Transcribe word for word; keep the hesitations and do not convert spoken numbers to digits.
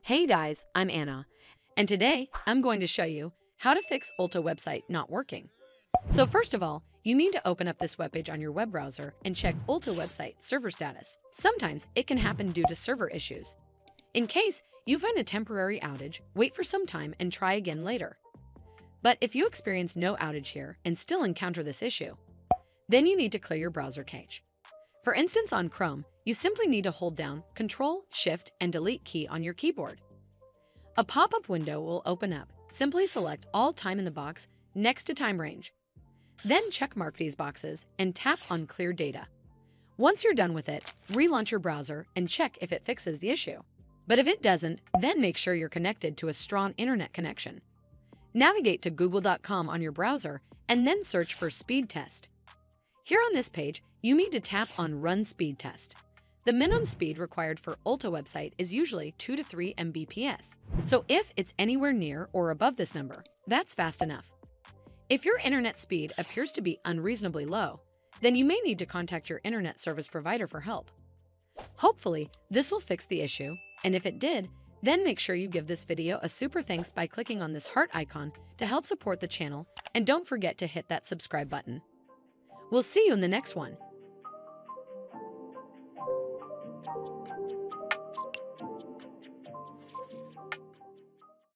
Hey guys, I'm Anna, and today I'm going to show you how to fix Ulta website not working. So first of all, you need to open up this webpage on your web browser and check Ulta website server status. Sometimes it can happen due to server issues. In case you find a temporary outage, wait for some time and try again later. But if you experience no outage here and still encounter this issue, then you need to clear your browser cache. For instance, on Chrome, you simply need to hold down Control, Shift, and Delete key on your keyboard. A pop-up window will open up. Simply select all time in the box next to time range. Then checkmark these boxes and tap on Clear Data. Once you're done with it, relaunch your browser and check if it fixes the issue. But if it doesn't, then make sure you're connected to a strong internet connection. Navigate to google dot com on your browser and then search for Speed Test. Here on this page, you need to tap on Run Speed Test. The minimum speed required for Ulta website is usually two to three megabits per second. So if it's anywhere near or above this number, that's fast enough. If your internet speed appears to be unreasonably low, then you may need to contact your internet service provider for help. Hopefully, this will fix the issue, and if it did, then make sure you give this video a super thanks by clicking on this heart icon to help support the channel, and don't forget to hit that subscribe button. We'll see you in the next one.